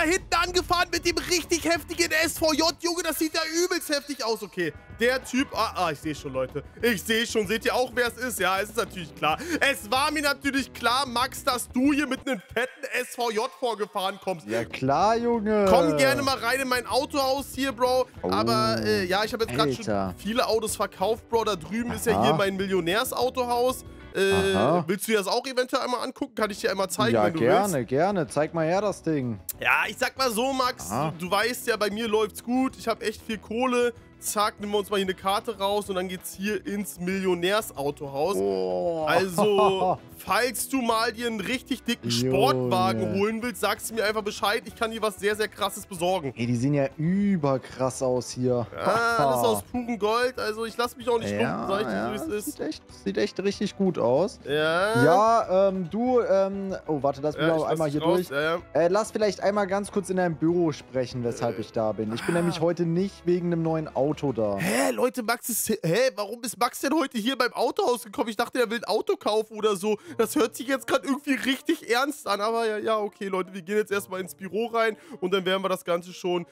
hinten angefahren mit dem richtig heftigen SVJ, Junge, das sieht ja übelst heftig aus. Okay, der Typ, ich sehe schon, Leute. Ich sehe schon, seht ihr auch, wer es ist? Ja, es ist natürlich klar. Es war mir natürlich klar, Max, dass du hier mit einem fetten SVJ vorgefahren kommst. Ja klar, Junge. Komm gerne mal rein in mein Autohaus hier, Bro. Aber, ja, ich habe jetzt gerade schon viele Autos verkauft, Bro. Da drüben ist ja hier mein Millionärsautohaus. Willst du dir das auch eventuell einmal angucken? Kann ich dir einmal zeigen, wenn du willst? Ja, gerne, gerne. Zeig mal her das Ding. Ja, ich sag mal so, Max, du weißt ja, bei mir läuft's gut. Ich habe echt viel Kohle. Zack, nehmen wir uns mal hier eine Karte raus und dann geht's hier ins Millionärsautohaus. Oh. Also, falls du mal dir einen richtig dicken Sportwagen holen willst, sagst du mir einfach Bescheid. Ich kann dir was sehr, sehr Krasses besorgen. Ey, die sehen ja überkrass aus hier. Ja, alles aus purem Gold. Also, ich lass mich auch nicht lumpen, sag ich dir, so wie es ist. Sieht echt richtig gut aus. Ja. Ja, oh, warte, lass mich noch einmal hier durch. Lass vielleicht einmal ganz kurz in deinem Büro sprechen, weshalb ich da bin. Ich bin nämlich heute nicht wegen einem neuen Auto da. Hä, Leute, Max ist... warum ist Max denn heute hier beim Autohaus gekommen? Ich dachte, er will ein Auto kaufen oder so. Das hört sich jetzt gerade irgendwie richtig ernst an. Aber ja, okay, Leute, wir gehen jetzt erstmal ins Büro rein und dann werden wir das Ganze schon...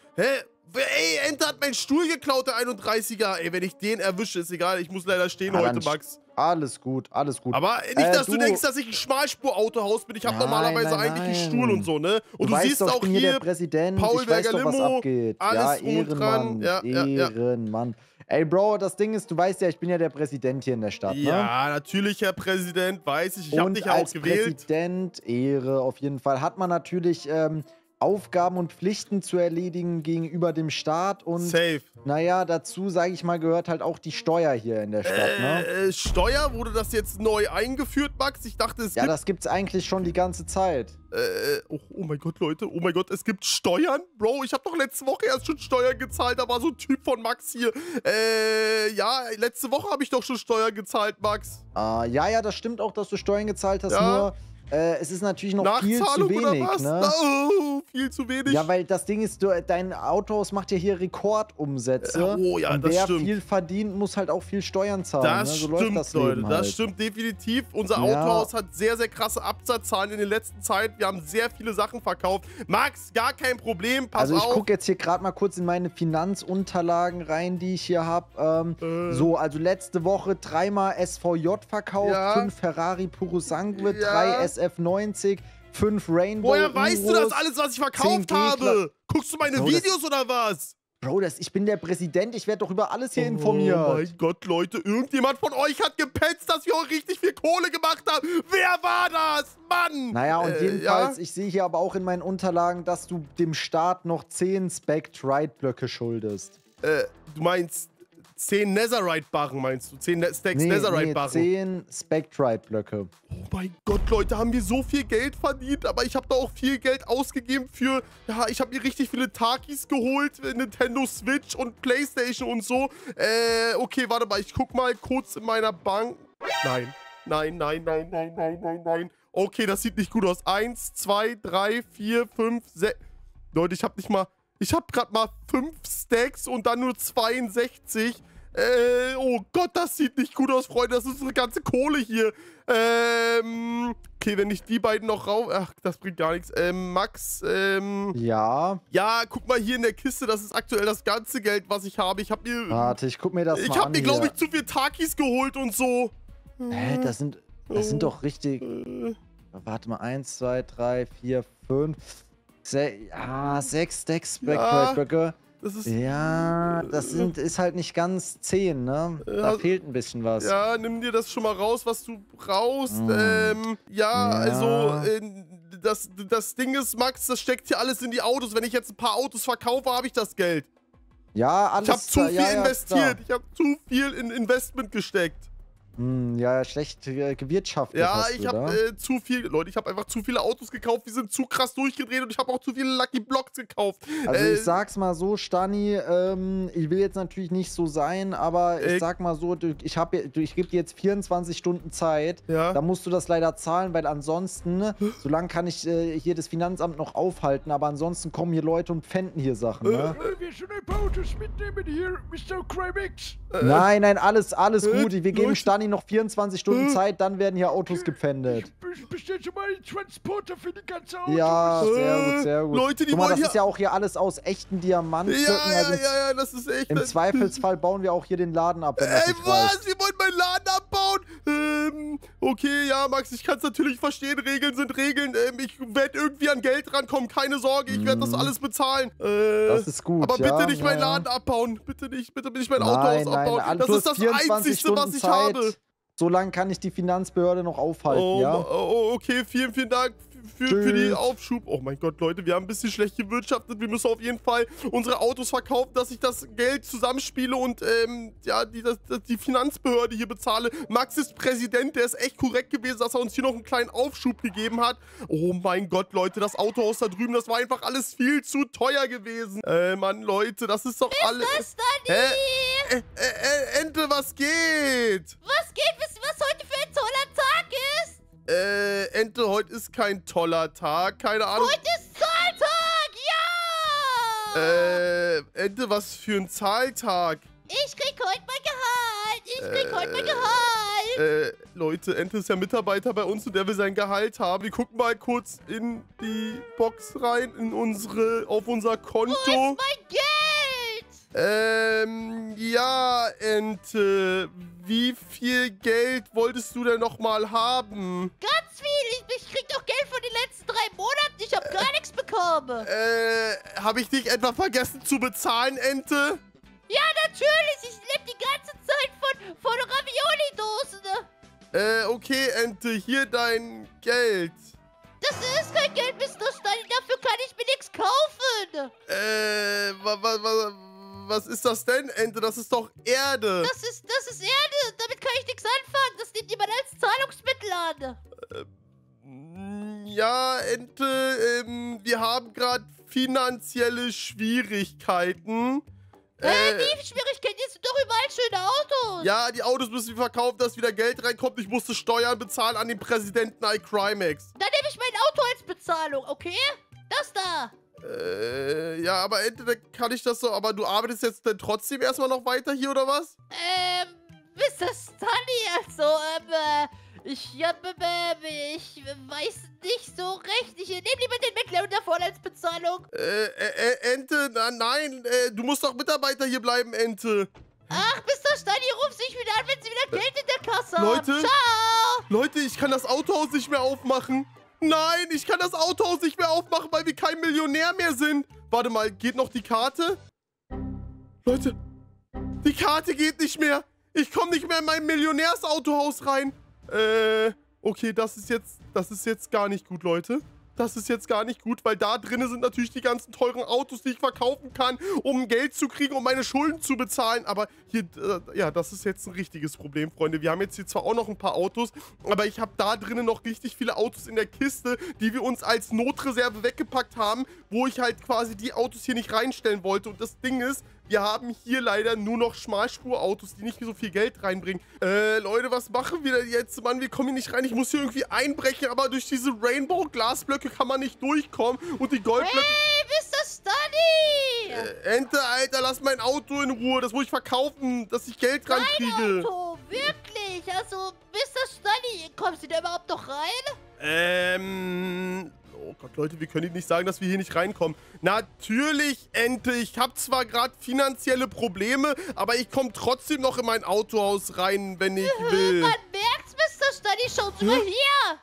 Ey, Enter hat meinen Stuhl geklaut, der 31er. Ey, wenn ich den erwische, ist egal. Ich muss leider stehen heute, Max. Alles gut, alles gut. Aber nicht, dass du denkst, dass ich ein Schmalspurautohaus bin. Ich habe normalerweise eigentlich einen Stuhl und so, ne? Und du siehst auch hier, der Präsident, Paul Berger-Limo, was abgeht. alles Ehrenmann, Ehrenmann. Ey, Bro, das Ding ist, du weißt ja, ich bin ja der Präsident hier in der Stadt, ne? Ja, natürlich, Herr Präsident, weiß ich. Ich habe dich ja auch gewählt. Als Präsident, Ehre auf jeden Fall, hat man natürlich Aufgaben und Pflichten zu erledigen gegenüber dem Staat und safe. Naja, dazu, sage ich mal, gehört halt auch die Steuer hier in der Stadt, ne? Steuer? Wurde das jetzt neu eingeführt, Max? Ich dachte, es gibt... Ja, das gibt's eigentlich schon die ganze Zeit. Oh mein Gott, Leute. Oh mein Gott, es gibt Steuern? Bro, ich habe doch letzte Woche erst schon Steuern gezahlt. Da war so ein Typ von Max hier. Ja, letzte Woche habe ich doch schon Steuern gezahlt, Max. Ja, das stimmt auch, dass du Steuern gezahlt hast, nur... es ist natürlich noch viel zu wenig, ne? Oh, viel zu wenig. Ja, weil das Ding ist, dein Autohaus macht ja hier Rekordumsätze. Oh ja, und das wer stimmt. viel verdient, muss halt auch viel Steuern zahlen. Das so stimmt, das Leute. Leben Das halt. stimmt definitiv. Unser Autohaus hat sehr, sehr krasse Absatzzahlen in der letzten Zeit. Wir haben sehr viele Sachen verkauft. Max, gar kein Problem. Pass auf. Also ich gucke jetzt hier gerade mal kurz in meine Finanzunterlagen rein, die ich hier habe. So, also letzte Woche 3-mal SVJ verkauft, 5 Ferrari Purosangue, 3 SF90. 5 Rainbow. Woher weißt du das alles, was ich verkauft habe? Guckst du meine Videos oder was? Bro, ich bin der Präsident, ich werde doch über alles hier informiert. Oh mein Gott, Leute, irgendjemand von euch hat gepetzt, dass wir auch richtig viel Kohle gemacht haben. Wer war das? Mann! Naja, und jedenfalls, ich sehe hier aber auch in meinen Unterlagen, dass du dem Staat noch 10 Spectrite-Blöcke schuldest. Du meinst 10 Netherite-Barren, meinst du? 10 Stacks Netherite-Barren? 10 Spectrite-Blöcke. Oh mein Gott, Leute, haben wir so viel Geld verdient, aber ich habe da auch viel Geld ausgegeben für, ja, ich habe mir richtig viele Takis geholt, Nintendo Switch und Playstation und so. Okay, warte mal, ich guck mal kurz in meiner Bank. Nein. Okay, das sieht nicht gut aus. 1, 2, 3, 4, 5, 6. Leute, ich habe gerade mal 5 Stacks und dann nur 62. Oh Gott, das sieht nicht gut aus, Freunde. Das ist eine ganze Kohle hier. Okay, wenn ich die beiden noch rauf... Ach, das bringt gar nichts. Max, Ja? Ja, guck mal hier in der Kiste. Das ist aktuell das ganze Geld, was ich habe. Ich habe mir... Warte, ich guck mir das mal an. Ich habe mir, glaube ich, zu viel Takis geholt und so. Das sind doch richtig... Warte mal, 1, 2, 3, 4, 5... 6 Stacks Spectrite-Blöcke. Ist halt nicht ganz 10, ne? Da fehlt ein bisschen was. Ja, nimm dir das schon mal raus, was du brauchst. Das Ding ist, Max, das steckt hier alles in die Autos. Wenn ich jetzt ein paar Autos verkaufe, habe ich das Geld. Ja, alles. Ich habe zu viel investiert. Ich habe zu viel in Investment gesteckt. Ja, schlecht gewirtschaftet. Ja, ich habe zu viel, Leute, ich habe einfach zu viele Autos gekauft, die sind zu krass durchgedreht und ich habe auch zu viele Lucky Blocks gekauft. Also ich sag's mal so, Stani, ich will jetzt natürlich nicht so sein, aber ich sag mal so, ich gebe dir jetzt 24 Stunden Zeit, da musst du das leider zahlen, weil ansonsten, solange kann ich hier das Finanzamt noch aufhalten, aber ansonsten kommen hier Leute und pfänden hier Sachen, ne? Wir schon ein paar Autos mitnehmen hier, Mr. Crimex. Nein, alles gut, wir geben Stani Stani noch 24 Stunden Zeit, dann werden hier Autos gepfändet. Bestell schon mal einen Transporter für die ganze Autos. Ja, sehr gut, sehr gut. Leute, die Guck mal, wollen das ist ja auch hier alles aus echten Diamantstücken. Ja, das ist echt... Im Zweifelsfall bauen wir auch hier den Laden ab, wenn das nicht was? reicht. Sie wollen meinen Laden abbauen? Okay, ja, Max, ich kann es natürlich verstehen. Regeln sind Regeln. Ich werde irgendwie an Geld rankommen. Keine Sorge, ich werde das alles bezahlen. Das ist gut, aber bitte nicht meinen Laden abbauen. Bitte nicht mein Autohaus abbauen. Nein, das ist das Einzige, was ich habe. So lange kann ich die Finanzbehörde noch aufhalten, ja? Okay, vielen Dank für die Aufschub. Oh mein Gott, Leute, wir haben ein bisschen schlecht gewirtschaftet. Wir müssen auf jeden Fall unsere Autos verkaufen, dass ich das Geld zusammenspiele und ja, die Finanzbehörde hier bezahle. Max ist Präsident, der ist echt korrekt gewesen, dass er uns hier noch einen kleinen Aufschub gegeben hat. Oh mein Gott, Leute, das Autohaus da drüben, das war einfach alles viel zu teuer gewesen. Mann, Leute, das ist doch alles... Was, Stani? Ente, was geht? Was geht? Wisst ihr, was heute für ein toller Tag ist? Ente, heute ist kein toller Tag. Keine Ahnung. Heute ist Zahltag, ja! Ente, was für ein Zahltag? Ich krieg heute mein Gehalt. Leute, Ente ist ja Mitarbeiter bei uns und der will sein Gehalt haben. Wir gucken mal kurz in die Box rein, auf unser Konto. Wo ist mein Geld? Ja, Ente. Wie viel Geld wolltest du denn nochmal haben? Ganz viel. Ich krieg doch Geld von den letzten 3 Monaten. Ich habe gar nichts bekommen. Habe ich dich etwa vergessen zu bezahlen, Ente? Ja, natürlich. Ich lebe die ganze Zeit von Ravioli-Dosen. Okay, Ente. Hier dein Geld. Das ist kein Geld, Mr. Stani. Dafür kann ich mir nichts kaufen. Was ist das denn, Ente? Das ist doch Erde. Das ist Erde. Damit kann ich nichts anfangen. Das nimmt jemand als Zahlungsmittel an. Ja, Ente, wir haben gerade finanzielle Schwierigkeiten. Wie Schwierigkeiten? Jetzt sind doch überall schöne Autos. Ja, die Autos müssen wir verkaufen, dass wieder Geld reinkommt. Ich musste Steuern bezahlen an den Präsidenten iCrimex. Dann nehme ich mein Auto als Bezahlung, okay? Das da. Ja, aber Ente, da kann ich das so. Aber du arbeitest jetzt dann trotzdem erstmal noch weiter hier, oder was? Mr. Stani, also, ich weiß nicht so recht. Ich nehme lieber den McLaren da vorne als Bezahlung. Ente, nein, du musst doch Mitarbeiter hier bleiben, Ente. Ach, Mr. Stani, ruf sich wieder an, wenn sie wieder Geld in der Kasse haben. Leute, ciao. Leute, ich kann das Autohaus nicht mehr aufmachen. Nein, ich kann das Autohaus nicht mehr aufmachen, weil wir kein Millionär mehr sind. Warte mal, geht noch die Karte? Leute, die Karte geht nicht mehr. Ich komme nicht mehr in mein Millionärsautohaus rein. Okay, das ist jetzt gar nicht gut, Leute. Das ist jetzt gar nicht gut, weil da drinnen sind natürlich die ganzen teuren Autos, die ich verkaufen kann, um Geld zu kriegen, um meine Schulden zu bezahlen. Aber hier, ja, das ist jetzt ein richtiges Problem, Freunde. Wir haben jetzt hier zwar auch noch ein paar Autos, aber ich habe da drinnen noch richtig viele Autos in der Kiste, die wir uns als Notreserve weggepackt haben, wo ich halt quasi die Autos hier nicht reinstellen wollte. Und das Ding ist, wir haben hier leider nur noch Schmalspurautos, die nicht so viel Geld reinbringen. Leute, was machen wir denn jetzt? Mann, wir kommen hier nicht rein. Ich muss hier irgendwie einbrechen, aber durch diese Rainbow-Glasblöcke kann man nicht durchkommen. Und die Goldblöcke... Hey, Mr. Stani! Ente, Alter, lass mein Auto in Ruhe. Das muss ich verkaufen, dass ich Geld reinkriege. Mein Auto, wirklich? Also, Mr. Stani, kommst du da überhaupt noch rein? Oh Gott, Leute, wir können nicht sagen, dass wir hier nicht reinkommen. Natürlich, Ente. Ich habe zwar gerade finanzielle Probleme, aber ich komme trotzdem noch in mein Autohaus rein, wenn ich will. Man merkt's, Mr. Stani. Schauen Sie mal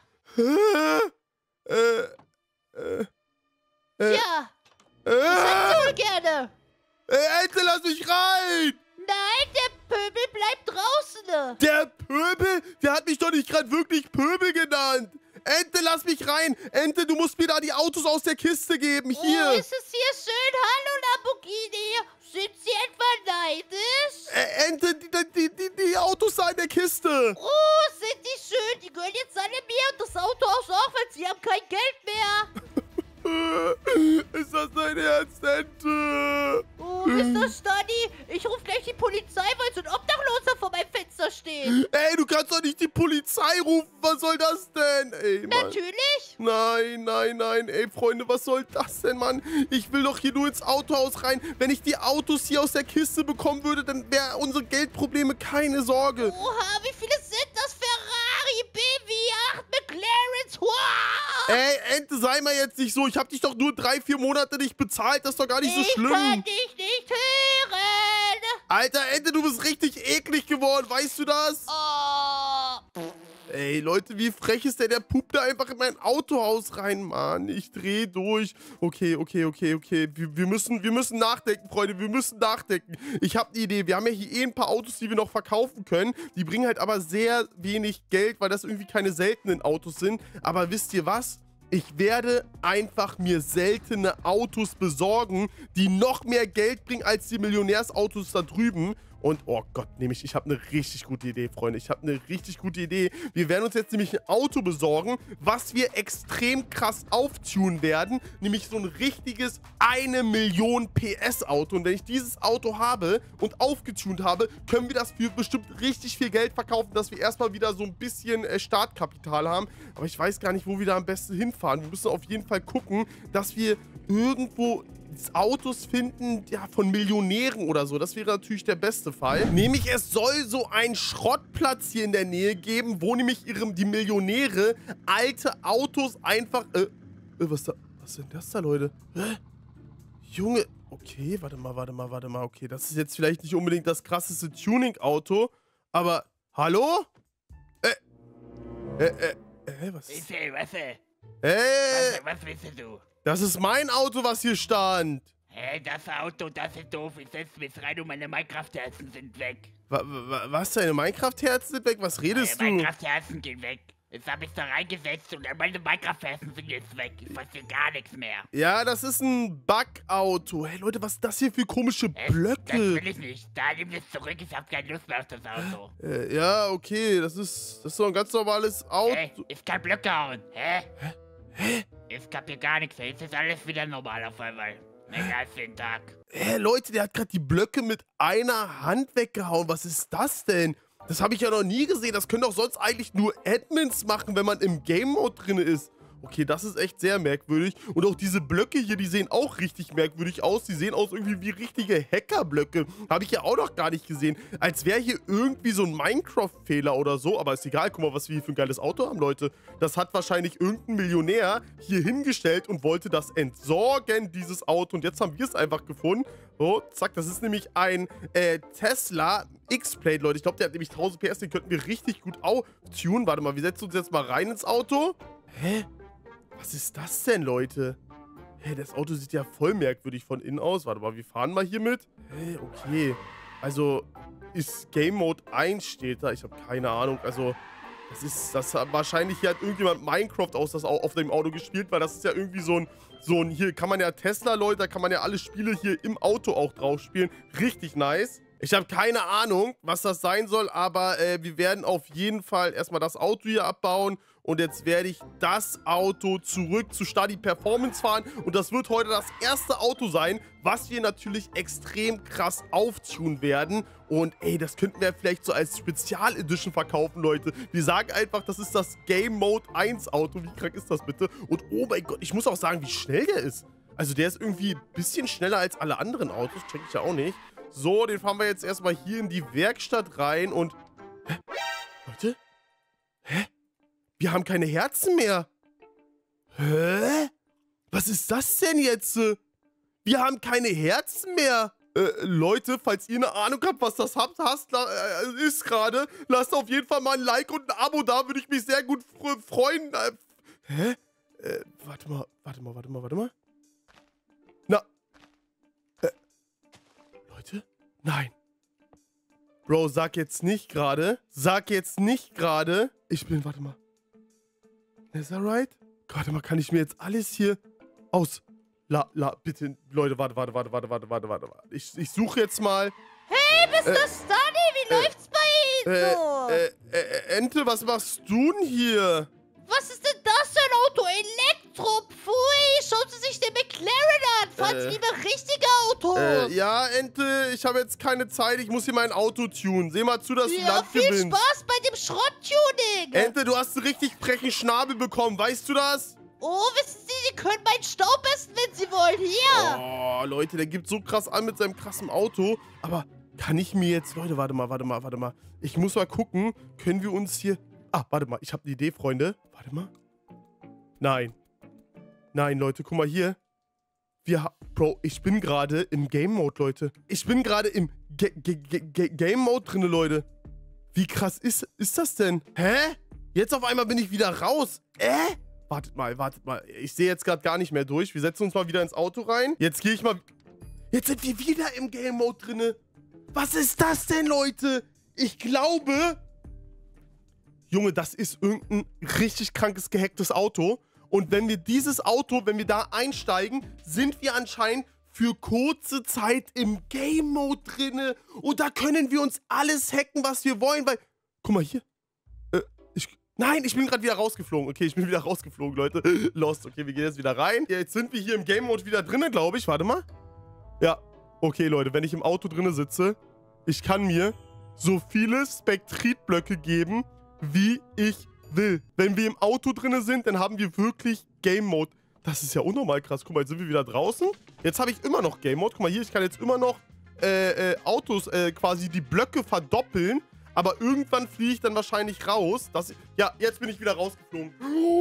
hier. Ja. Was hätten Sie wohl gerne? Ente, lass mich rein! Nein, der Pöbel bleibt draußen. Der Pöbel? Der hat mich doch nicht gerade wirklich Pöbel genannt. Ente, lass mich rein. Ente, du musst mir da die Autos aus der Kiste geben. Hier. Oh, ist es hier schön? Hallo, Lamborghini. Sind Sie etwa neidisch? Ente, die Autos da in der Kiste. Oh, sind die schön. Die gehören jetzt alle mir und das Autohaus auch, weil Sie haben kein Geld mehr. Ist das dein Ernst, Ente? Oh, Mr. Stani, ich rufe gleich die Polizei, weil so ein Obdachloser vor meinem Fenster steht. Ey, du kannst doch nicht die Polizei rufen. Was soll das denn? Ey, Mann. Natürlich. Nein. Ey, Freunde, was soll das denn, Mann? Ich will doch hier nur ins Autohaus rein. Wenn ich die Autos hier aus der Kiste bekommen würde, dann wären unsere Geldprobleme keine Sorge. Oha, wie viele sind Wow. Ey, Ente, sei mal jetzt nicht so. Ich hab dich doch nur 3, 4 Monate nicht bezahlt. Das ist doch gar nicht so schlimm. Ich kann dich nicht hören. Alter, Ente, du bist richtig eklig geworden. Weißt du das? Oh. Ey, Leute, wie frech ist der? Der pupt da einfach in mein Autohaus rein, Mann. Ich dreh durch. Okay. Wir müssen nachdenken, Freunde. Wir müssen nachdenken. Ich habe eine Idee. Wir haben ja hier ein paar Autos, die wir noch verkaufen können. Die bringen halt aber sehr wenig Geld, weil das irgendwie keine seltenen Autos sind. Aber wisst ihr was? Ich werde einfach mir seltene Autos besorgen, die noch mehr Geld bringen als die Millionärsautos da drüben. Und, oh Gott, ich habe eine richtig gute Idee, Freunde. Ich habe eine richtig gute Idee. Wir werden uns jetzt nämlich ein Auto besorgen, was wir extrem krass auftunen werden. Nämlich so ein richtiges 1 Million PS Auto. Und wenn ich dieses Auto habe und aufgetunt habe, können wir das für bestimmt richtig viel Geld verkaufen, dass wir erstmal wieder so ein bisschen Startkapital haben. Aber ich weiß gar nicht, wo wir da am besten hinfahren. Wir müssen auf jeden Fall gucken, dass wir irgendwo Autos finden, ja, von Millionären oder so. Das wäre natürlich der beste Fall. Nämlich, es soll so einen Schrottplatz hier in der Nähe geben, wo nämlich die Millionäre alte Autos einfach... was ist denn das da, Leute? Junge, okay, warte mal. Okay, das ist jetzt vielleicht nicht unbedingt das krasseste Tuning-Auto, aber... Hallo? Was ist... Was willst du? Das ist mein Auto, was hier stand. Hä, das Auto, das ist doof. Ich setze mich rein und meine Minecraft-Herzen sind weg. Was, deine Minecraft-Herzen sind weg? Was redest du? Meine Minecraft-Herzen gehen weg. Jetzt habe ich da reingesetzt und meine Minecraft-Herzen sind jetzt weg. Ich verstehe gar nichts mehr. Ja, das ist ein Bug-Auto. Hey Leute, was ist das hier für komische Blöcke? Das will ich nicht. Da nimm es zurück. Ich habe keine Lust mehr auf das Auto. Ja, okay. Das ist doch ein ganz normales Auto. Hey, ich kann Blöcke hauen. Hä? Ich kapier gar nichts. Jetzt ist alles wieder normal auf einmal. Länger als den Tag. Leute, der hat gerade die Blöcke mit einer Hand weggehauen. Was ist das denn? Das habe ich ja noch nie gesehen. Das können doch sonst eigentlich nur Admins machen, wenn man im Game-Mode drin ist. Okay, das ist echt sehr merkwürdig. Und auch diese Blöcke hier, die sehen auch richtig merkwürdig aus. Die sehen aus irgendwie wie richtige Hackerblöcke. Habe ich ja auch noch gar nicht gesehen. Als wäre hier irgendwie so ein Minecraft-Fehler oder so. Aber ist egal, guck mal, was wir hier für ein geiles Auto haben, Leute. Das hat wahrscheinlich irgendein Millionär hier hingestellt und wollte das entsorgen, dieses Auto. Und jetzt haben wir es einfach gefunden. So, zack, das ist nämlich ein Tesla X-Plate, Leute. Ich glaube, der hat nämlich 1000 PS. Den könnten wir richtig gut auftunen. Warte mal, wir setzen uns jetzt mal rein ins Auto. Hä? Was ist das denn, Leute? Hey, das Auto sieht ja voll merkwürdig von innen aus. Warte mal, wir fahren mal hier mit. Hey, okay. Also, ist Game Mode 1 steht da. Ich habe keine Ahnung. Also, wahrscheinlich hier hat irgendjemand Minecraft auf dem Auto gespielt, weil das ist ja irgendwie so ein, hier kann man ja Tesla, Leute, da kann man ja alle Spiele hier im Auto auch drauf spielen. Richtig nice. Ich habe keine Ahnung, was das sein soll, aber wir werden auf jeden Fall erstmal das Auto hier abbauen. Und jetzt werde ich das Auto zurück zu Study Performance fahren. Und das wird heute das erste Auto sein, was wir natürlich extrem krass auftunen werden. Und ey, das könnten wir vielleicht so als Spezial-Edition verkaufen, Leute. Wir sagen einfach, das ist das Game Mode 1 Auto. Wie krank ist das bitte? Und oh mein Gott, ich muss auch sagen, wie schnell der ist. Also der ist irgendwie ein bisschen schneller als alle anderen Autos. Check ich ja auch nicht. So, den fahren wir jetzt erstmal hier in die Werkstatt rein und... Hä? Leute? Hä? Wir haben keine Herzen mehr. Hä? Was ist das denn jetzt? Wir haben keine Herzen mehr. Leute, falls ihr eine Ahnung habt, was das ist gerade, lasst auf jeden Fall mal ein Like und ein Abo da, würde ich mich sehr gut freuen. Hä? Warte mal. Na. Leute? Nein. Bro, sag jetzt nicht gerade. Ich bin, warte mal. Is that right? Warte mal, kann ich mir jetzt alles hier aus... bitte, Leute, warte. Ich suche jetzt mal... Hey, Mr. Study, wie läuft's bei Ihnen so? Ente, was machst du denn hier? Was ist denn das für ein Auto? Elektro, pfui, schauen Sie sich den McLaren an. Fahren Sie lieber richtige Autos. Ja, Ente, ich habe jetzt keine Zeit. Ich muss hier mein Auto tunen. Seh mal zu, dass du Land viel gewinnst. Spaß bei dem Schrotttuning. Ente, du hast einen richtig frechen Schnabel bekommen. Weißt du das? Oh, wissen Sie, Sie können meinen Staub essen, wenn Sie wollen. Hier. Oh, Leute, der gibt so krass an mit seinem krassen Auto. Aber kann ich mir jetzt... Leute, warte mal. Ich muss mal gucken. Können wir uns hier... Ah, warte mal. Ich habe eine Idee, Freunde. Warte mal. Nein. Nein, Leute, guck mal hier. Bro, ich bin gerade im Game-Mode, Leute. Ich bin gerade im Game-Mode drin, Leute. Wie krass ist das denn? Hä? Jetzt auf einmal bin ich wieder raus. Wartet mal. Ich sehe jetzt gerade gar nicht mehr durch. Wir setzen uns mal wieder ins Auto rein. Jetzt gehe ich mal... Jetzt sind wir wieder im Game-Mode drin. Was ist das denn, Leute? Ich glaube... Junge, das ist irgendein richtig krankes, gehacktes Auto. Und wenn wir dieses Auto, wenn wir da einsteigen, sind wir anscheinend für kurze Zeit im Game-Mode drinne. Und da können wir uns alles hacken, was wir wollen, weil... Guck mal hier. Nein, ich bin gerade wieder rausgeflogen. Okay, ich bin wieder rausgeflogen, Leute. Lost. Okay, wir gehen jetzt wieder rein. Jetzt sind wir hier im Game-Mode wieder drinne, glaube ich. Warte mal. Ja. Okay, Leute, wenn ich im Auto drinne sitze, ich kann mir so viele Spektritblöcke geben, wie ich will. Wenn wir im Auto drinne sind, dann haben wir wirklich Game Mode. Das ist ja unnormal krass. Guck mal, jetzt sind wir wieder draußen. Jetzt habe ich immer noch Game Mode. Guck mal hier, ich kann jetzt immer noch Autos quasi die Blöcke verdoppeln. Aber irgendwann fliege ich dann wahrscheinlich raus. Ja, jetzt bin ich wieder rausgeflogen.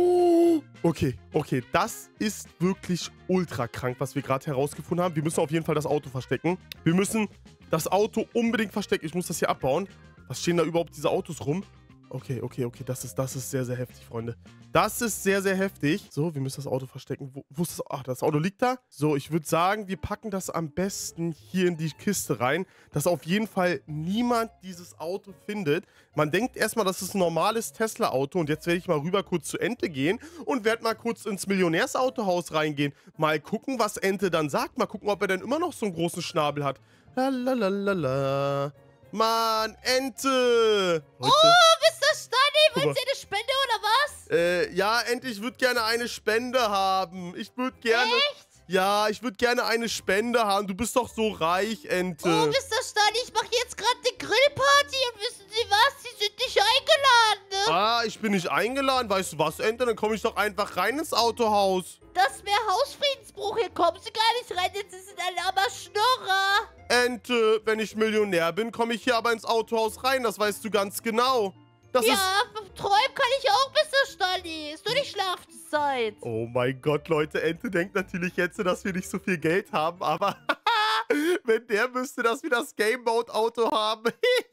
Okay. Das ist wirklich ultra krank, was wir gerade herausgefunden haben. Wir müssen auf jeden Fall das Auto verstecken. Wir müssen das Auto unbedingt verstecken. Ich muss das hier abbauen. Was stehen da überhaupt diese Autos rum? Okay. Das ist sehr, sehr heftig, Freunde. Das ist sehr, sehr heftig. So, wir müssen das Auto verstecken. Wo ist das? Ach, das Auto liegt da. So, ich würde sagen, wir packen das am besten hier in die Kiste rein, dass auf jeden Fall niemand dieses Auto findet. Man denkt erstmal, das ist ein normales Tesla-Auto. Und jetzt werde ich mal rüber kurz zu Ente gehen und werde mal kurz ins Millionärsautohaus reingehen. Mal gucken, was Ente dann sagt. Mal gucken, ob er denn immer noch so einen großen Schnabel hat. Lalalala. Mann, Ente! Heute... Oh, Mr. Stunny, wollen Sie eine Spende oder was? Ja, Ente, ich würde gerne eine Spende haben. Ich würde gerne... Echt? Ja, ich würde gerne eine Spende haben. Du bist doch so reich, Ente. Oh, Mr. Stunny, ich mache jetzt gerade eine Grillparty und wissen Sie was? Sie sind nicht eingeladen, ne? Ah, ich bin nicht eingeladen. Weißt du was, Ente? Dann komme ich doch einfach rein ins Autohaus. Das wäre Hausfriedensbruch. Hier kommen Sie gar nicht rein. Jetzt sind alle aber Schnurrer. Ente, wenn ich Millionär bin, komme ich hier aber ins Autohaus rein. Das weißt du ganz genau. Das ist... träumen kann ich auch, Mr. Stunny. Ist nur die Schlafenszeit. Oh mein Gott, Leute. Ente denkt natürlich jetzt, dass wir nicht so viel Geld haben, aber... Wenn der müsste, dass wir das Game-Mode-Auto haben.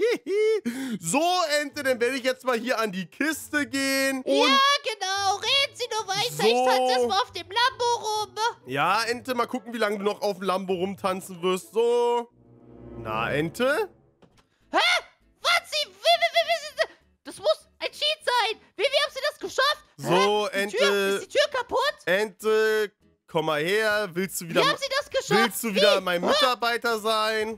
So, Ente, dann werde ich jetzt mal hier an die Kiste gehen. Und ja, genau. Reden Sie nur weiter. So. Ich tanze erstmal auf dem Lambo rum. Ja, Ente, mal gucken, wie lange du noch auf dem Lambo rumtanzen wirst. So. Na, Ente? Hä? Was? Das muss ein Cheat sein. Wie haben Sie das geschafft? So, Ente. Ist die Tür kaputt? Ente, komm mal her. Willst du wieder... Wie haben Sie das geschafft? Willst du wieder mein Mitarbeiter sein?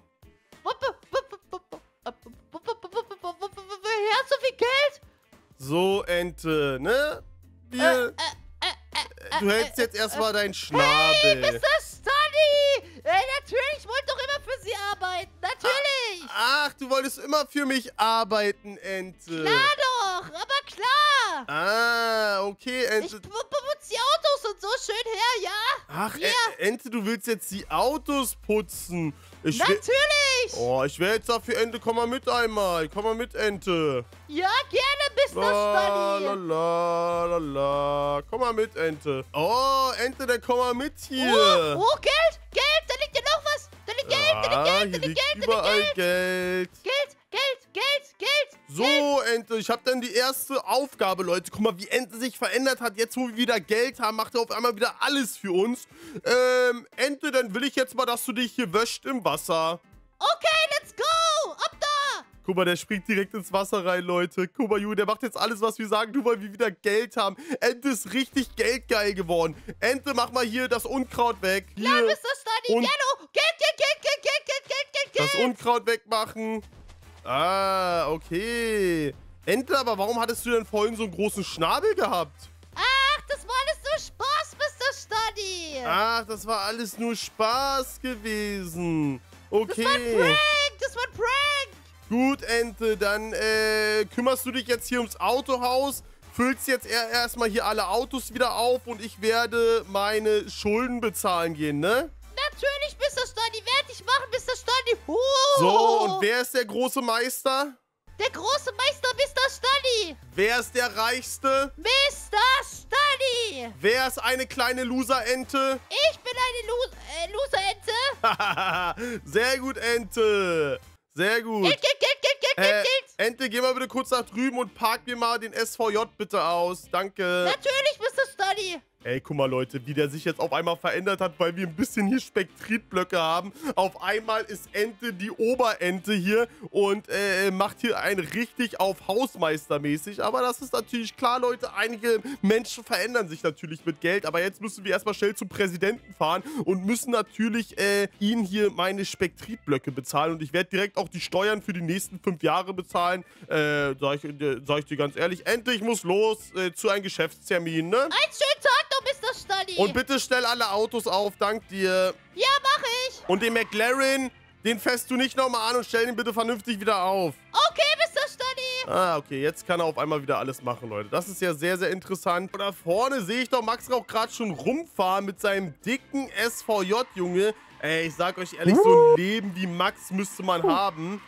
Woher hast du viel Geld? So, Ente, ne? Du hältst jetzt erstmal deinen Schnabel. Hey, Mr. Stunny! Natürlich, ich wollte doch immer für Sie arbeiten. Natürlich! Ach, du wolltest immer für mich arbeiten, Ente. Klar doch, aber klar. Ah, okay, Ente. Ich putze die Autos und so schön her, ja? Ach, Ente, du willst jetzt die Autos putzen. Natürlich! Oh, ich wäre jetzt dafür, Ente, komm mal mit einmal. Komm mal mit, Ente. Ja, gerne, Mr. Stunny. La. Komm mal mit, Ente. Oh, Ente, dann komm mal mit hier. Oh, Geld, da liegt ja noch was. Da liegt Geld, überall Geld. Geld. So, Ente, ich habe dann die erste Aufgabe, Leute. Guck mal, wie Ente sich verändert hat. Jetzt, wo wir wieder Geld haben, macht er auf einmal wieder alles für uns. Ente, dann will ich jetzt mal, dass du dich hier wäscht im Wasser. Okay, let's go. Ab da. Guck mal, der springt direkt ins Wasser rein, Leute. Guck mal, Junge, der macht jetzt alles, was wir sagen, nur weil wir wieder Geld haben. Ente ist richtig geldgeil geworden. Ente, mach mal hier das Unkraut weg. Hier. Ja, Mr. Stunny, Geld. Das Unkraut wegmachen. Ah, okay. Ente, aber warum hattest du denn vorhin so einen großen Schnabel gehabt? Ach, das war alles nur Spaß, Mr. Stunny. Ach, das war alles nur Spaß gewesen. Okay. Das war ein Prank. Gut, Ente, dann kümmerst du dich jetzt hier ums Autohaus, füllst jetzt erstmal hier alle Autos wieder auf und ich werde meine Schulden bezahlen gehen, ne? Natürlich, Mr. Stunny, werde ich machen, Mr. Stunny. So, und wer ist der große Meister? Der große Meister Mr. Stunny. Wer ist der Reichste? Mr. Stunny. Wer ist eine kleine Loser-Ente? Ich bin eine Loser-Ente. Sehr gut, Ente. Sehr gut. Geld. Ente, geh mal bitte kurz nach drüben und park mir mal den SVJ bitte aus. Danke. Natürlich, Mr. Stunny. Ey, guck mal, Leute, wie der sich jetzt auf einmal verändert hat, weil wir ein bisschen hier Spektritblöcke haben. Auf einmal ist Ente die Oberente hier und macht hier einen richtig auf Hausmeistermäßig. Aber das ist natürlich klar, Leute, einige Menschen verändern sich natürlich mit Geld. Aber jetzt müssen wir erstmal schnell zum Präsidenten fahren und müssen natürlich ihn hier meine Spektritblöcke bezahlen. Und ich werde direkt auch die Steuern für die nächsten 5 Jahre bezahlen. Sag ich dir ganz ehrlich, Ente, ich muss los zu einem Geschäftstermin, ne? Einen schönen Tag noch, Mr. Stunny. Und bitte stell alle Autos auf, dank dir. Ja, mach ich. Und den McLaren, den fährst du nicht nochmal an und stell den bitte vernünftig wieder auf. Okay, Mr. Stunny. Ah, okay, jetzt kann er auf einmal wieder alles machen, Leute. Das ist ja sehr, sehr interessant. Und da vorne sehe ich doch Max auch gerade schon rumfahren mit seinem dicken SVJ, Junge. Ey, ich sag euch ehrlich, so ein Leben wie Max müsste man haben.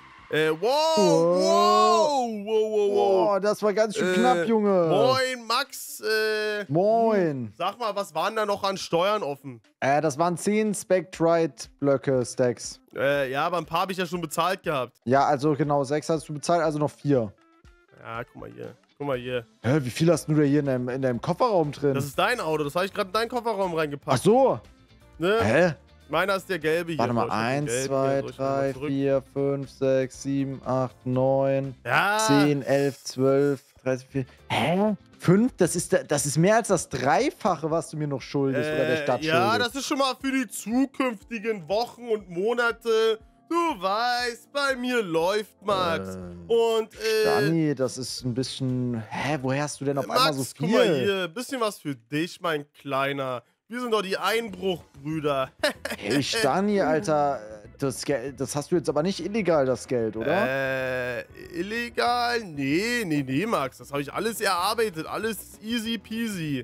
Wow, das war ganz schön knapp, Junge. Moin, Max. Moin. Sag mal, was waren da noch an Steuern offen? Das waren 10 Spectrite-Blöcke, Stacks. Ja, aber ein paar habe ich ja schon bezahlt gehabt. Ja, also genau, 6 hast du bezahlt, also noch 4. Ja, guck mal hier. Guck mal hier. Hä, wie viel hast du da hier in deinem Kofferraum drin? Das ist dein Auto. Das habe ich gerade in deinen Kofferraum reingepackt. Ach so. Ne? Hä? Meiner ist der gelbe hier. Warte mal, 1, 2, 3, 4, 5, 6, 7, 8, 9, ja. 10, 11, 12, 13, 14. Hä? 5? Das ist mehr als das Dreifache, was du mir noch schuldest oder der Stadt schuldest. Ja, das ist schon mal für die zukünftigen Wochen und Monate. Du weißt, bei mir läuft Max. Und, Dani, das ist ein bisschen... Hä, woher hast du denn auf einmal so viel? Guck mal hier, bisschen was für dich, mein Kleiner. Wir sind doch die Einbruchbrüder. Hey, Stani, Alter, das hast du jetzt aber nicht illegal, das Geld, oder? Illegal? Nee, Max. Das habe ich alles erarbeitet. Alles easy peasy.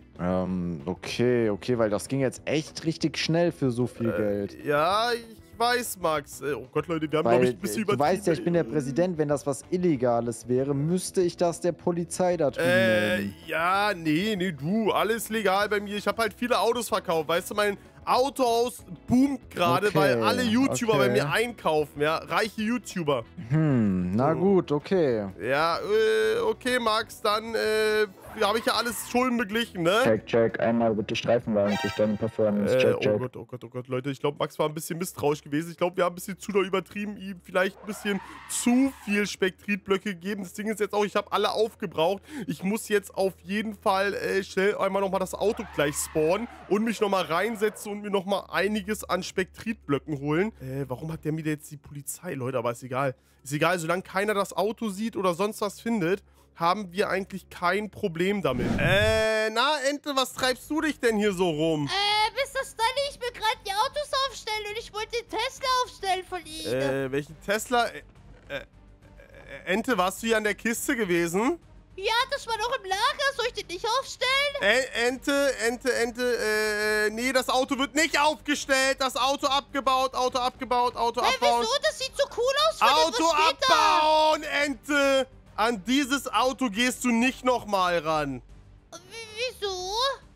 Okay, weil das ging jetzt echt richtig schnell für so viel Geld. Ja, ich weiß, Max. Oh Gott, Leute, wir haben, glaube ich, ein bisschen übertrieben. Du weißt ja, ich bin der Präsident. Wenn das was Illegales wäre, müsste ich das der Polizei da drüben melden. Ja, nee, du. Alles legal bei mir. Ich habe halt viele Autos verkauft. Weißt du, mein Autohaus boomt gerade, weil alle YouTuber bei mir einkaufen, ja. Reiche YouTuber. Na gut, okay. Ja, okay, Max, dann habe ich ja alles Schulden beglichen, ne? Check, einmal bitte Streifenwagen zu stellen, Performance, check. Oh Gott, Leute, ich glaube, Max war ein bisschen misstrauisch gewesen. Ich glaube, wir haben ein bisschen zu doll übertrieben, ihm vielleicht ein bisschen zu viel Spektritblöcke gegeben. Das Ding ist jetzt auch, ich habe alle aufgebraucht. Ich muss jetzt auf jeden Fall schnell einmal nochmal das Auto gleich spawnen und mich nochmal reinsetzen und mir nochmal einiges an Spektritblöcken holen. Warum hat der mir jetzt die Polizei, Leute? Aber ist egal. Ist egal, solange keiner das Auto sieht oder sonst was findet, haben wir eigentlich kein Problem damit. Na, Ente, was treibst du dich denn hier so rum? Mr. Stunny, ich will gerade die Autos aufstellen und ich wollte den Tesla aufstellen von Ihnen. Welchen Tesla? Ente, warst du hier an der Kiste gewesen? Ja, das war noch im Lager. Soll ich den nicht aufstellen? Ente, nee, das Auto wird nicht aufgestellt. Das Auto abgebaut, Auto abbauen. Wieso? Das sieht so cool aus. Auto abbauen, Ente! An dieses Auto gehst du nicht nochmal ran. Wieso?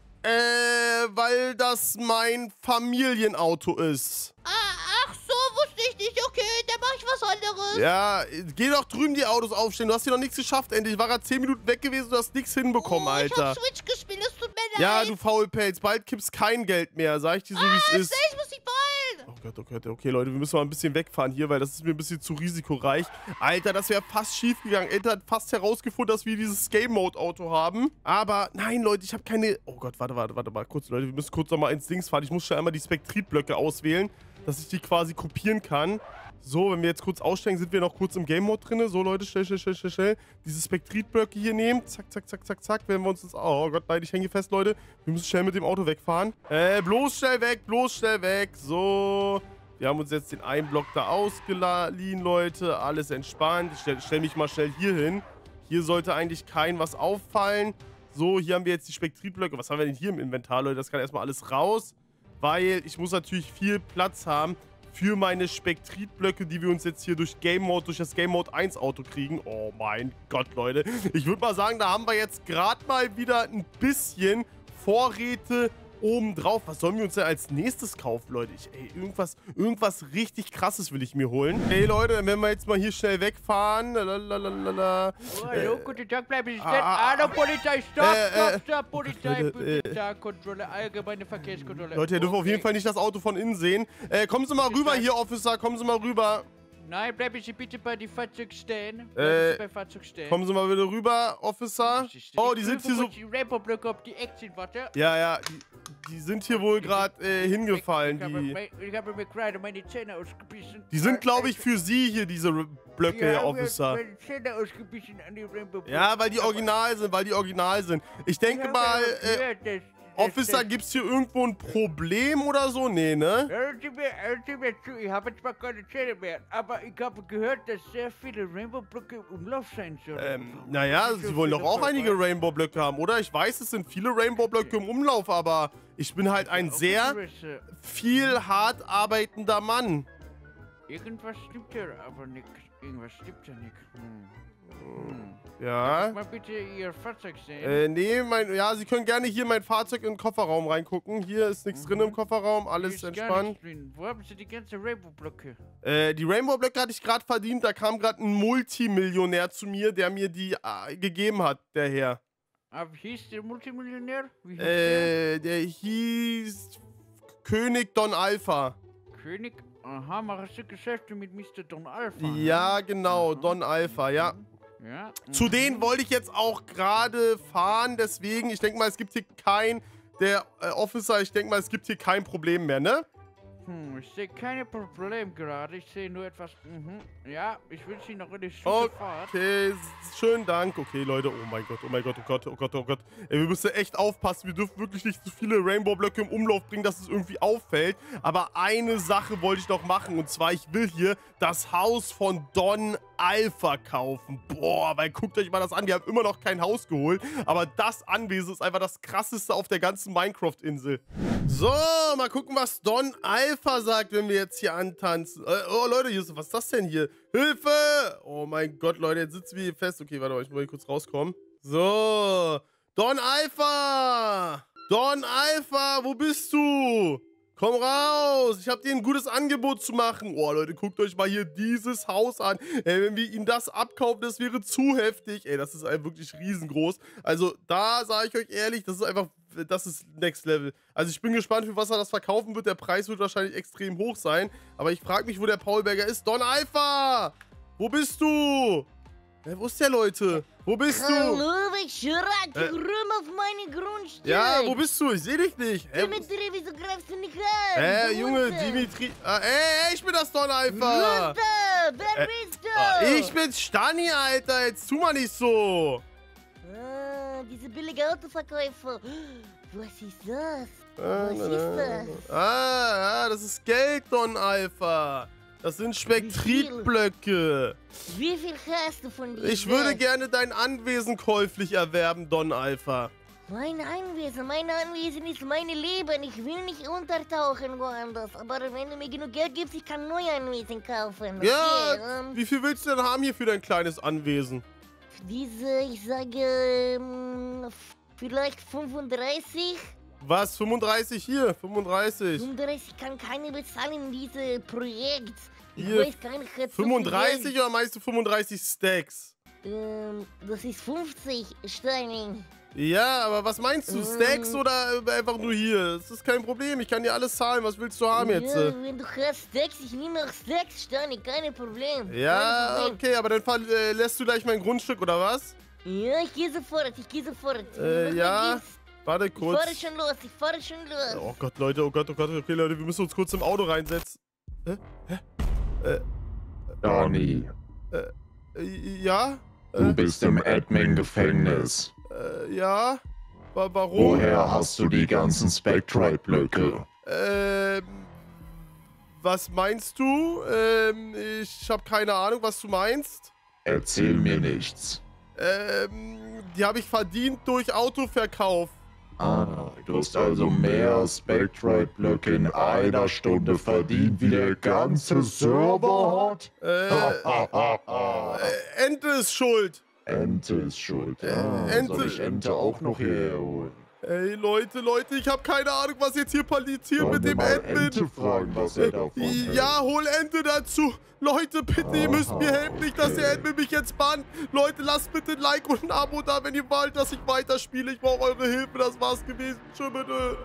Weil das mein Familienauto ist. Ach so, wusste ich nicht. Okay, dann mache ich was anderes. Ja, geh doch drüben die Autos aufstellen. Du hast hier noch nichts geschafft, endlich. Ich war gerade 10 Minuten weg gewesen, du hast nichts hinbekommen, Alter. Ich hab Switch gespielt, es tut mir leid. Ja, du Faulpelz, bald gibt's kein Geld mehr, sag ich dir so, wie es ist. Ich muss dich ballen. Oh Gott, okay, Leute, wir müssen mal ein bisschen wegfahren hier, weil das ist mir ein bisschen zu risikoreich. Alter, das wäre fast schief gegangen. Ente hat fast herausgefunden, dass wir dieses Game-Mode-Auto haben. Aber nein, Leute, ich habe keine... Oh Gott, warte mal kurz, Leute. Wir müssen kurz noch mal ins Dings fahren. Ich muss schnell einmal die Spektritblöcke auswählen, dass ich die quasi kopieren kann. So, wenn wir jetzt kurz aussteigen, sind wir noch kurz im Game-Mode drin. So, Leute, schnell. Diese Spektritblöcke hier nehmen. Zack. Wenn wir uns das... Oh Gott, nein, ich hänge fest, Leute. Wir müssen schnell mit dem Auto wegfahren. Bloß schnell weg. So. Wir haben uns jetzt den einen Block da ausgeliehen, Leute. Alles entspannt. Ich stell mich mal schnell hier hin. Hier sollte eigentlich kein was auffallen. So, hier haben wir jetzt die Spektritblöcke. Was haben wir denn hier im Inventar, Leute? Das kann erstmal alles raus. Weil ich muss natürlich viel Platz haben für meine Spektritblöcke, die wir uns jetzt hier durch das Game Mode 1 Auto kriegen. Oh mein Gott, Leute. Ich würde mal sagen, da haben wir jetzt gerade mal wieder ein bisschen Vorräte obendrauf. Was sollen wir uns denn als nächstes kaufen, Leute? Ey, irgendwas richtig Krasses will ich mir holen. Ey, Leute, dann werden wir jetzt mal hier schnell wegfahren. Lalalala. Oh, hallo, guten Tag, bleiben Sie stehen. Hallo, Polizei, stopp, Polizei, Polizeikontrolle, allgemeine Verkehrskontrolle. Leute, ihr dürft auf jeden Fall nicht das Auto von innen sehen. Kommen Sie mal rüber hier, Officer, kommen Sie mal rüber. Nein, bleiben Sie bitte bei den Fahrzeug stehen. Kommen Sie mal wieder rüber, Officer. Oh, die sind hier so... Die Rainbow-Blöcke auf die Eck sind, warte. Ja, die sind hier wohl gerade hingefallen. Ich habe mir gerade meine Zähne ausgebissen. Die sind, glaube ich, für Sie hier, diese Blöcke, Herr Officer. Meine Zähne ausgebissen an die Rainbow-Blöcke. Ja, weil die original sind, Ich denke mal, Officer, gibt's hier irgendwo ein Problem oder so? Nee, ne? Hören Sie mir zu, ich habe zwar keine Zähne mehr, aber ich habe gehört, dass sehr viele Rainbow-Blöcke im Umlauf sein sollen. Naja, Sie wollen doch auch einige Rainbow-Blöcke haben, oder? Ich weiß, es sind viele Rainbow-Blöcke im Umlauf, aber ich bin halt ein sehr viel hart arbeitender Mann. Irgendwas stimmt ja aber nicht. Irgendwas stimmt ja nicht. Ja. Mal bitte Ihr Fahrzeug sehen. Nee, Sie können gerne hier mein Fahrzeug in den Kofferraum reingucken. Hier ist nichts drin im Kofferraum, alles entspannt. Wo haben Sie die ganzen Rainbow-Blöcke? Die Rainbow-Blöcke hatte ich gerade verdient. Da kam gerade ein Multimillionär zu mir, der mir die gegeben hat, der Herr. Aber hieß der Multimillionär? Wie hieß der hieß König Don Alpha. König? Aha, machst du Geschäfte mit Mr. Don Alpha? Ja, genau, Don Alpha, ja. Ja. Zu denen wollte ich jetzt auch gerade fahren, deswegen, ich denke mal, es gibt hier Officer, ich denke mal, es gibt hier kein Problem mehr, ne? Ich sehe keine Probleme gerade, ich sehe nur etwas, Ja, ich wünsche Ihnen noch eine schöne Fahrt. Okay, schönen Dank. Okay, Leute, oh mein Gott. Ey, wir müssen echt aufpassen, wir dürfen wirklich nicht zu viele Rainbow-Blöcke im Umlauf bringen, dass es irgendwie auffällt. Aber eine Sache wollte ich noch machen, und zwar, ich will hier das Haus von Don Alpha kaufen. Boah, weil guckt euch mal das an, wir haben immer noch kein Haus geholt, aber das Anwesen ist einfach das krasseste auf der ganzen Minecraft-Insel. So, mal gucken, was Don Alpha sagt, wenn wir jetzt hier antanzen. Oh, Leute, was ist das denn hier? Hilfe! Oh mein Gott, Leute, jetzt sitzen wir hier fest. Okay, warte mal, ich muss hier kurz rauskommen. So, Don Alpha! Don Alpha, wo bist du? Komm raus! Ich habe dir ein gutes Angebot zu machen. Oh, Leute, guckt euch mal hier dieses Haus an. Ey, wenn wir ihm das abkaufen, das wäre zu heftig. Ey, das ist einfach wirklich riesengroß. Also, da sage ich euch ehrlich, das ist Next Level. Also, ich bin gespannt, für was er das verkaufen wird. Der Preis wird wahrscheinlich extrem hoch sein. Aber ich frage mich, wo der Paulberger ist. Don Alpha! Wo bist du? Wo ist der, Leute? Wo bist du? Hallo, ich rate rum auf meine Grundstück. Ja, wo bist du? Ich sehe dich nicht. Dimitri, wieso greifst du nicht an? Junge, Dimitri. Ich bin das Don Alpha. Runter, wer bist du? Ich bin Stani, Alter. Jetzt tu mal nicht so. Diese billige Autoverkäufer. Was ist das? Was ist das? Das ist Geld, Don Alpha. Das sind Spektritblöcke. Wie viel hast du von dir? Ich würde gerne dein Anwesen käuflich erwerben, Don Alpha. Mein Anwesen ist mein Leben. Ich will nicht untertauchen woanders. Aber wenn du mir genug Geld gibst, ich kann neue Anwesen kaufen. Okay, ja, wie viel willst du denn haben hier für dein kleines Anwesen? Ich sage, vielleicht 35. Was? 35 hier? 35? 35 kann keiner bezahlen in diesem Projekt. Ich weiß gar nicht, 35 oder meinst du 35 Stacks? Das ist 50 Steine. Ja, aber was meinst du? Stacks oder einfach nur hier? Das ist kein Problem, ich kann dir alles zahlen. Was willst du haben jetzt? Ja, wenn du hast Stacks, ich nehme auch Stacks Steine, kein Problem. Ja, okay, aber dann lässt du gleich mein Grundstück, oder was? Ja, ich gehe sofort, ja. Warte kurz. Ich fahre schon los. Oh Gott, Leute, oh Gott. Okay, Leute, wir müssen uns kurz im Auto reinsetzen. Donny. Ja? Du bist im Admin-Gefängnis. Ja? Warum? Woher hast du die ganzen Spectrite-Blöcke? Was meinst du? Ich habe keine Ahnung, was du meinst. Erzähl mir nichts. Die habe ich verdient durch Autoverkauf. Ah, Du hast also mehr Spectrite-Blöcke in einer Stunde verdient, wie der ganze Server hat? Ente ist schuld. Ente ist schuld. Soll ich Ente auch noch hierher holen? Ey, Leute, ich habe keine Ahnung, was jetzt hier passiert mit dem Admin. Ente fragen, was er davon hält. Ja, hol Ente dazu. Leute, bitte, ihr müsst mir helfen, nicht, dass der Admin mich jetzt bannt. Leute, lasst bitte ein Like und ein Abo da, wenn ihr wollt, dass ich weiterspiele. Ich brauche eure Hilfe, das war's gewesen. Tschüss, bitte.